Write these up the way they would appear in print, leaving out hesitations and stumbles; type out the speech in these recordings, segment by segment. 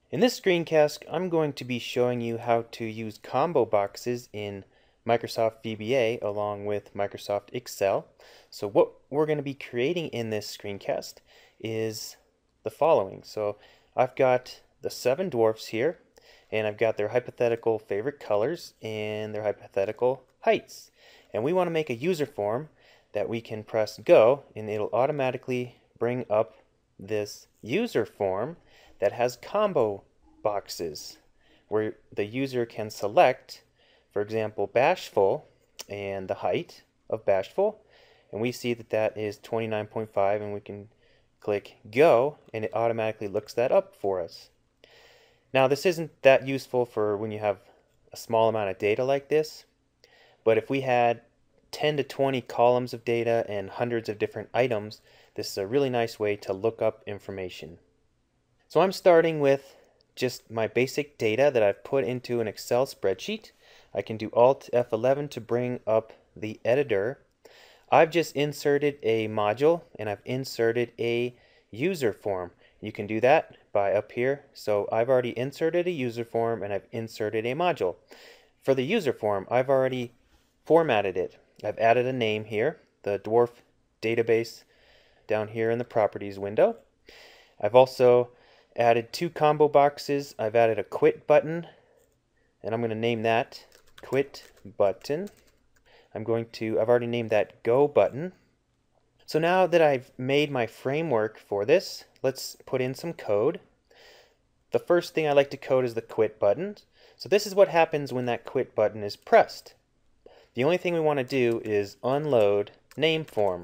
In this screencast, I'm going to be showing you how to use combo boxes in Microsoft VBA along with Microsoft Excel. So what we're going to be creating in this screencast is the following. So I've got the 7 dwarfs here, and I've got their hypothetical favorite colors and their hypothetical heights. And we want to make a user form that we can press go, and it'll automatically bring up this user form that has combo boxes where the user can select, for example, bashful and the height of bashful, and we see that that is 29.5, and we can click go and it automatically looks that up for us. Now this isn't that useful for when you have a small amount of data like this, but if we had 10 to 20 columns of data and hundreds of different items, this is a really nice way to look up information. So I'm starting with just my basic data that I've put into an Excel spreadsheet. I can do Alt F11 to bring up the editor. I've just inserted a module and I've inserted a user form. You can do that by up here. So I've already inserted a user form and I've inserted a module. For the user form, I've already formatted it. I've added a name here, the dwarf database down here in the properties window. I've also added 2 combo boxes. I've added a quit button, and I'm going to name that quit button. I've already named that go button. So now that I've made my framework for this, let's put in some code. The first thing I like to code is the quit button. So this is what happens when that quit button is pressed. The only thing we want to do is unload nameForm.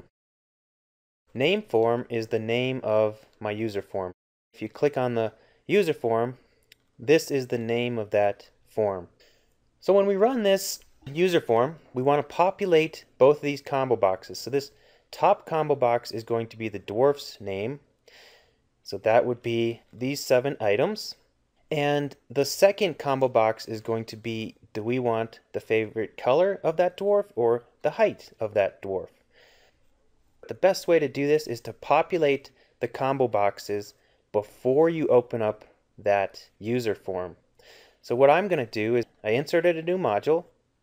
NameForm is the name of my user form. If you click on the user form, this is the name of that form. So when we run this user form, we want to populate both of these combo boxes. So this top combo box is going to be the dwarf's name. So that would be these 7 items. And the second combo box is going to be, do we want the favorite color of that dwarf or the height of that dwarf? The best way to do this is to populate the combo boxes before you open up that user form. So what I'm going to do is I inserted a new module,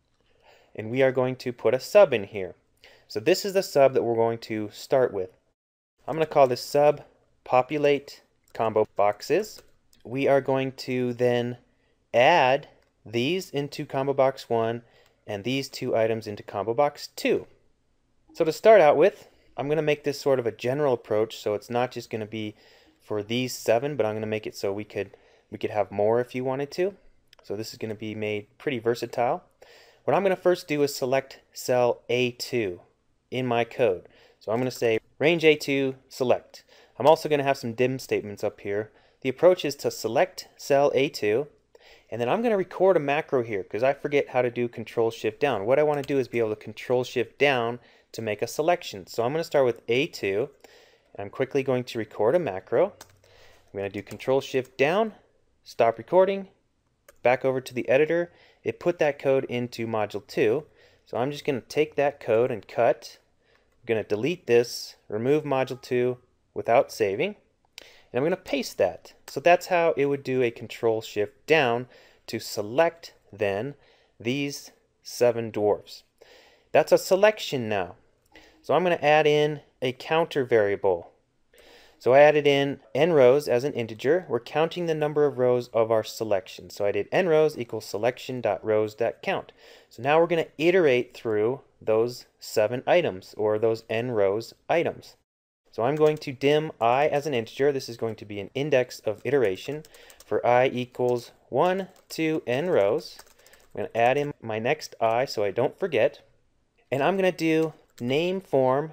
and we are going to put a sub in here. So this is the sub that we're going to start with. I'm going to call this sub populate combo boxes. We are going to then add these into combo box 1 and these 2 items into combo box 2. So to start out with, I'm going to make this sort of a general approach, so it's not just going to be for these 7, but I'm going to make it so we could have more if you wanted to. So this is going to be made pretty versatile. What I'm going to first do is select cell A2 in my code. So I'm going to say range A2 select. I'm also going to have some dim statements up here. The approach is to select cell A2, and then I'm going to record a macro here because I forget how to do Control-Shift down. What I want to do is be able to Control-Shift down to make a selection. So I'm going to start with A2. I'm quickly going to record a macro. I'm going to do Control-Shift down, stop recording, back over to the editor. It put that code into module 2. So I'm just going to take that code and cut. I'm going to delete this, remove module 2 without saving, and I'm going to paste that. So that's how it would do a Control-Shift down to select then these 7 dwarfs. That's a selection now. So I'm going to add in a counter variable. So I added in nRows as an integer. We're counting the number of rows of our selection. So I did nRows equals selection.rows.count. So now we're going to iterate through those 7 items, or those nRows items. So I'm going to dim I as an integer. This is going to be an index of iteration for I equals 1 to nRows. I'm going to add in my next I so I don't forget. And I'm going to do nameForm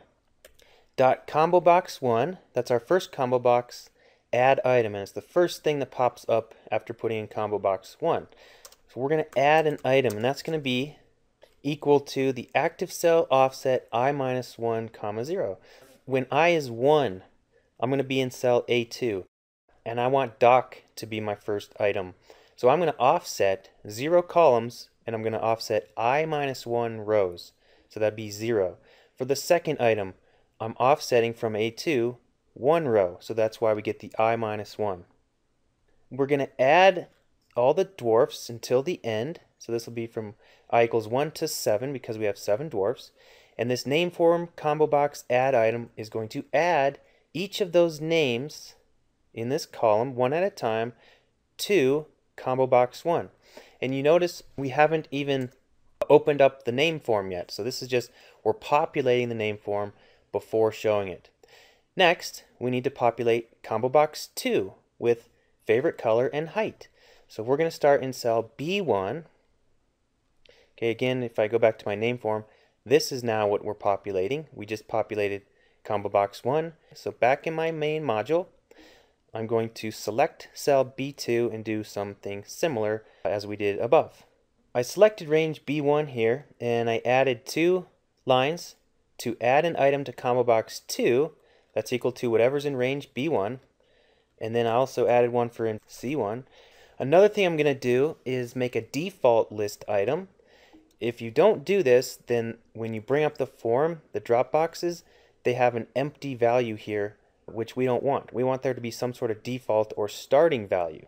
dot combo box 1, that's our first combo box, add item, and it's the first thing that pops up after putting in combo box 1. So we're going to add an item, and that's going to be equal to the active cell offset I minus 1 comma 0. When I is 1, I'm going to be in cell A2, and I want doc to be my first item. So I'm going to offset 0 columns, and I'm going to offset I minus 1 rows. So that'd be 0. For the second item, I'm offsetting from A2 1 row, so that's why we get the I minus 1. we're going to add all the dwarfs until the end. So this will be from I equals 1 to 7 because we have 7 dwarfs. And this name form combo box add item is going to add each of those names in this column one at a time to combo box 1. And you notice we haven't even opened up the name form yet. So this is just, we're populating the name form before showing it. Next, we need to populate combo box 2 with favorite color and height. So we're going to start in cell B1. Okay, again, if I go back to my name form, this is now what we're populating. We just populated combo box 1. So back in my main module, I'm going to select cell B2 and do something similar as we did above. I selected range B1 here, and I added 2 lines to add an item to combo box 2 that's equal to whatever's in range B1, and then I also added one for in C1. Another thing I'm going to do is make a default list item. If you don't do this, then when you bring up the form, the drop boxes, they have an empty value here, which we don't want. We want there to be some sort of default or starting value.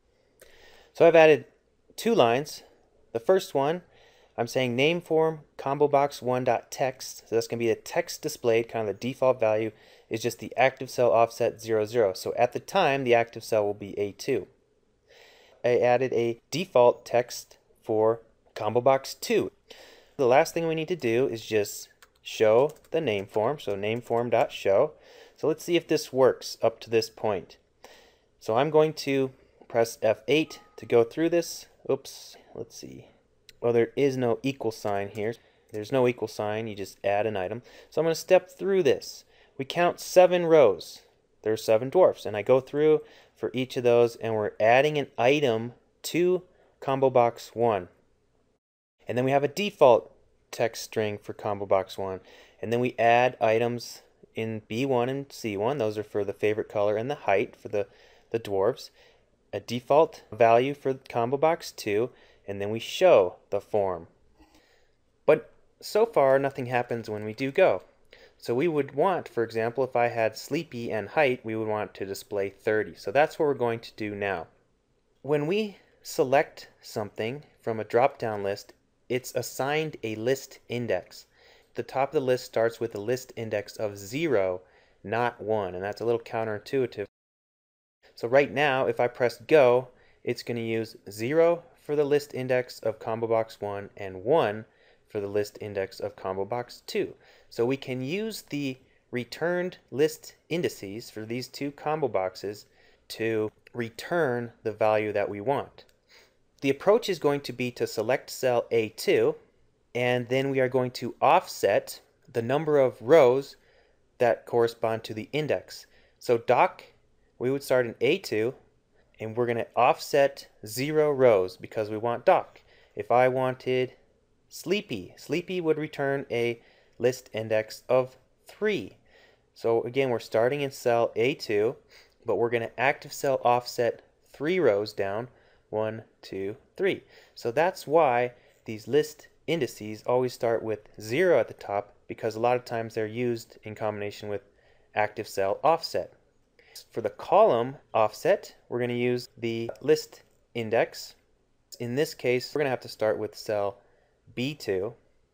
So I've added 2 lines. The first one, I'm saying name form combo box 1.text. So that's going to be the text displayed, kind of the default value is just the active cell offset 00. So at the time, the active cell will be A2. I added a default text for combo box 2. The last thing we need to do is just show the name form, so nameform.show. So let's see if this works up to this point. So I'm going to press F8 to go through this. Oops, let's see. Well, there is no equal sign here. There's no equal sign, you just add an item. So I'm going to step through this. We count 7 rows. There's 7 dwarfs, and I go through for each of those, and we're adding an item to combo box 1. And then we have a default text string for combo box 1. And then we add items in B1 and C1. Those are for the favorite color and the height for the dwarves. A default value for combo box 2. And then we show the form. But so far, nothing happens when we do go. So we would want, for example, if I had sleepy and height, we would want to display 30. So that's what we're going to do now. When we select something from a drop-down list, it's assigned a list index. The top of the list starts with a list index of 0, not 1, and that's a little counterintuitive. So right now, if I press go, it's going to use 0 for the list index of combo box 1 and 1 for the list index of combo box 2. So we can use the returned list indices for these 2 combo boxes to return the value that we want. The approach is going to be to select cell A2, and then we are going to offset the number of rows that correspond to the index. So doc, we would start in A2, and we're going to offset 0 rows because we want doc. If I wanted sleepy, sleepy would return a list index of 3. So again, we're starting in cell A2, but we're going to active cell offset 3 rows down. 1, 2, 3. So that's why these list indices always start with 0 at the top, because a lot of times they're used in combination with active cell offset. For the column offset, we're going to use the list index. In this case, we're going to have to start with cell B2.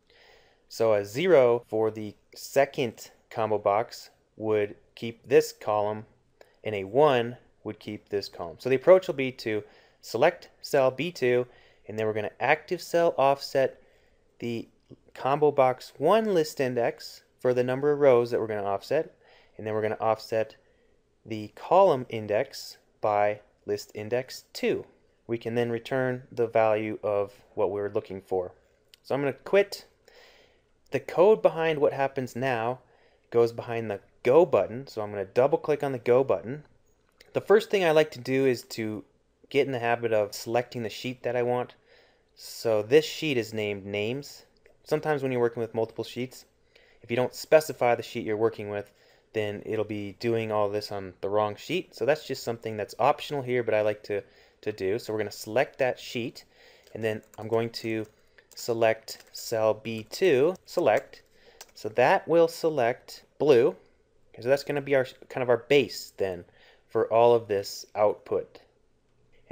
So a 0 for the second combo box would keep this column, and a 1 would keep this column. So the approach will be to select cell B2, and then we're going to active cell offset the combo box 1 list index for the number of rows that we're going to offset, and then we're going to offset the column index by list index 2. We can then return the value of what we're looking for. So I'm going to quit. The code behind what happens now goes behind the go button, so I'm going to double click on the go button. The first thing I like to do is to get in the habit of selecting the sheet that I want. So this sheet is named names. Sometimes when you're working with multiple sheets, if you don't specify the sheet you're working with, then it'll be doing all this on the wrong sheet. So that's just something that's optional here, but I like to do. So we're going to select that sheet, and then I'm going to select cell B2, select. So that will select blue, because that's going to be our kind of our base then for all of this output.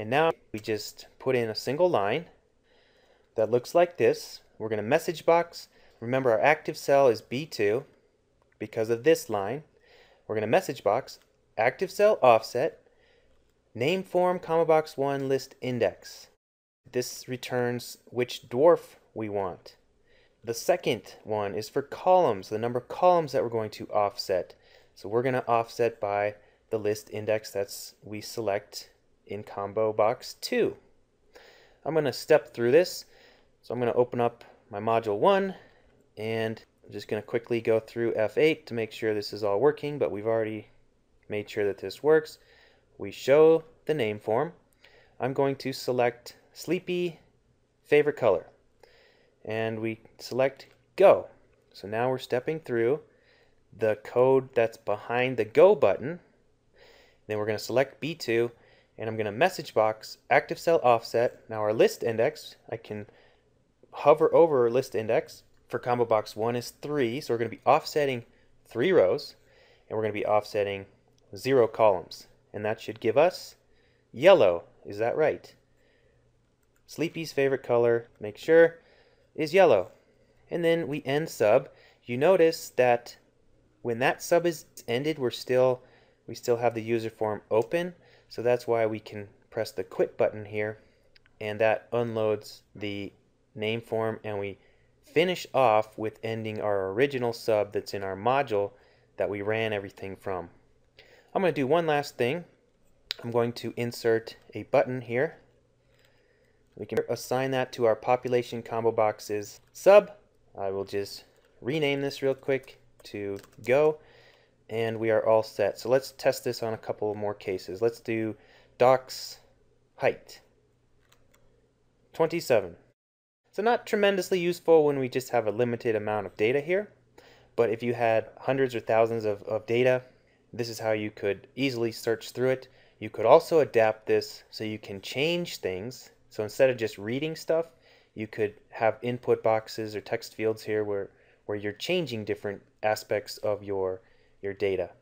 And now we just put in a single line that looks like this. We're going to message box. Remember, our active cell is B2 because of this line. We're going to message box, active cell offset, name form, comma box 1, list index. This returns which dwarf we want. The second one is for columns, the number of columns that we're going to offset. So we're going to offset by the list index that we select in combo box 2. I'm going to step through this. So I'm going to open up my module 1, and I'm just going to quickly go through F8 to make sure this is all working, but we've already made sure that this works. We show the name form. I'm going to select sleepy favorite color, and we select go. So now we're stepping through the code that's behind the go button. Then we're going to select B2, and I'm going to message box active cell offset. Now our list index, I can hover over list index. For combo box 1 is 3, so we're going to be offsetting 3 rows, and we're going to be offsetting 0 columns, and that should give us yellow. Is that right? Sleepy's favorite color, make sure, is yellow. And then we end sub. You notice that when that sub is ended, we still have the user form open, so that's why we can press the quit button here, and that unloads the name form, and we finish off with ending our original sub that's in our module that we ran everything from. I'm going to do one last thing. I'm going to insert a button here. We can assign that to our population combo boxes sub. I will just rename this real quick to go, and we are all set. So let's test this on a couple more cases. Let's do docs height 27. So not tremendously useful when we just have a limited amount of data here, but if you had hundreds or thousands of data, this is how you could easily search through it. You could also adapt this so you can change things. So instead of just reading stuff, you could have input boxes or text fields here where you're changing different aspects of your data.